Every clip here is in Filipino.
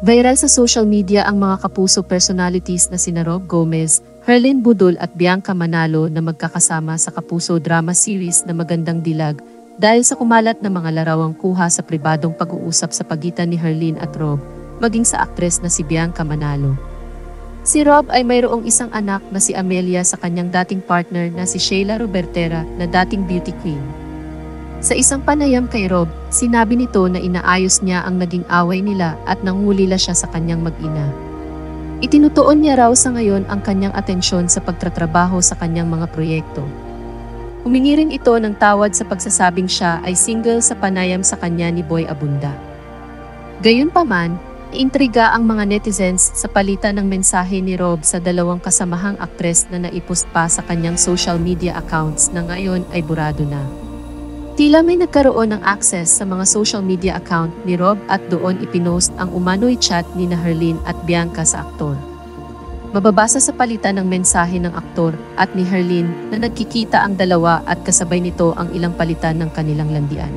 Viral sa social media ang mga kapuso personalities na sina Rob Gomez, Herlyn Budol at Bianca Manalo na magkakasama sa kapuso drama series na Magandang Dilag dahil sa kumalat na mga larawang kuha sa pribadong pag-uusap sa pagitan ni Herlyn at Rob, maging sa aktres na si Bianca Manalo. Si Rob ay mayroong isang anak na si Amelia sa kanyang dating partner na si Sheila Robertera na dating beauty queen. Sa isang panayam kay Rob, sinabi nito na inaayos niya ang naging away nila at nangulila siya sa kanyang mag-ina. Itinutuon niya raw sa ngayon ang kanyang atensyon sa pagtatrabaho sa kanyang mga proyekto. Humingi rin ito ng tawad sa pagsasabing siya ay single sa panayam sa kanya ni Boy Abunda. Gayunpaman, intriga ang mga netizens sa palitan ng mensahe ni Rob sa dalawang kasamahang aktres na naipost pa sa kanyang social media accounts na ngayon ay burado na. Tila may nagkaroon ng access sa mga social media account ni Rob at doon ipinost ang umano'y chat ni Herlyn at Bianca sa aktor. Mababasa sa palitan ng mensahe ng aktor at ni Herlyn na nagkikita ang dalawa at kasabay nito ang ilang palitan ng kanilang landian.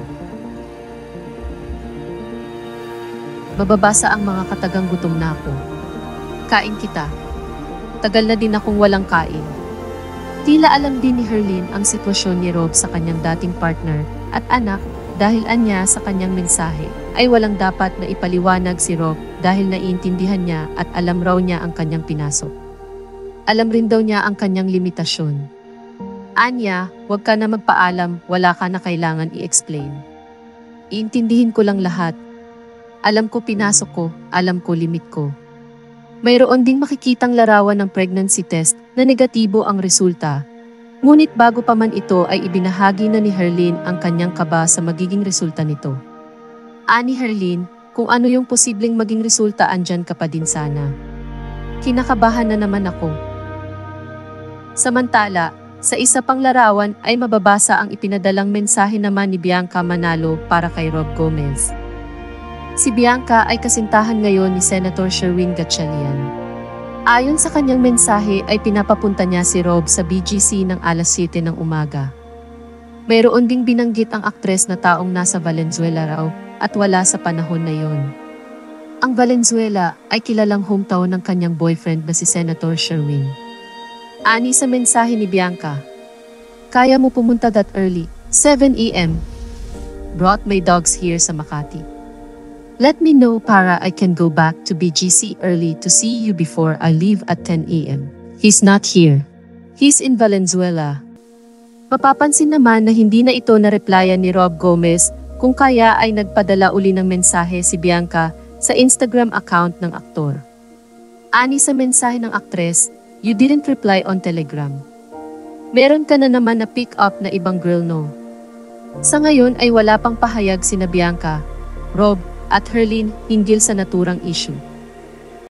Mababasa ang mga katagang gutom na ako. Kain kita. Tagal na din akong walang kain. Tila alam din ni Herlyn ang sitwasyon ni Rob sa kanyang dating partner at anak dahil anya sa kanyang mensahe ay walang dapat na ipaliwanag si Rob dahil naiintindihan niya at alam raw niya ang kanyang pinasok. Alam rin daw niya ang kanyang limitasyon. Anya, huwag ka na magpaalam, wala ka na kailangan i-explain. Iintindihin ko lang lahat. Alam ko pinasok ko, alam ko limit ko. Mayroon ding makikitang larawan ng pregnancy test na negatibo ang resulta. Ngunit bago pa man ito ay ibinahagi na ni Herlyn ang kanyang kaba sa magiging resulta nito. Ani Herlyn, kung ano yung posibleng maging resulta andyan ka pa din sana. Kinakabahan na naman ako. Samantala, sa isa pang larawan ay mababasa ang ipinadalang mensahe naman ni Bianca Manalo para kay Rob Gomez. Si Bianca ay kasintahan ngayon ni Senator Sherwin Gatchalian. Ayon sa kanyang mensahe ay pinapapunta niya si Rob sa BGC ng alas 7 ng umaga. Mayroon ding binanggit ang aktres na taong nasa Valenzuela raw at wala sa panahon na yon. Ang Valenzuela ay kilalang hometown ng kanyang boyfriend na si Senator Sherwin. Ani sa mensahe ni Bianca, "Kaya mo pumunta that early, 7 AM. Brought my dogs here sa Makati. Let me know para I can go back to BGC early to see you before I leave at 10 AM. He's not here. He's in Valenzuela." Mapapansin naman na hindi na ito na-replyan ni Rob Gomez kung kaya ay nagpadala uli ng mensahe si Bianca sa Instagram account ng aktor. Ani sa mensahe ng aktres, "You didn't reply on Telegram. Meron ka na naman na pick up na ibang girl no?" Sa ngayon ay wala pang pahayag sina Bianca, Rob, at Herlyn hinggil sa naturang issue.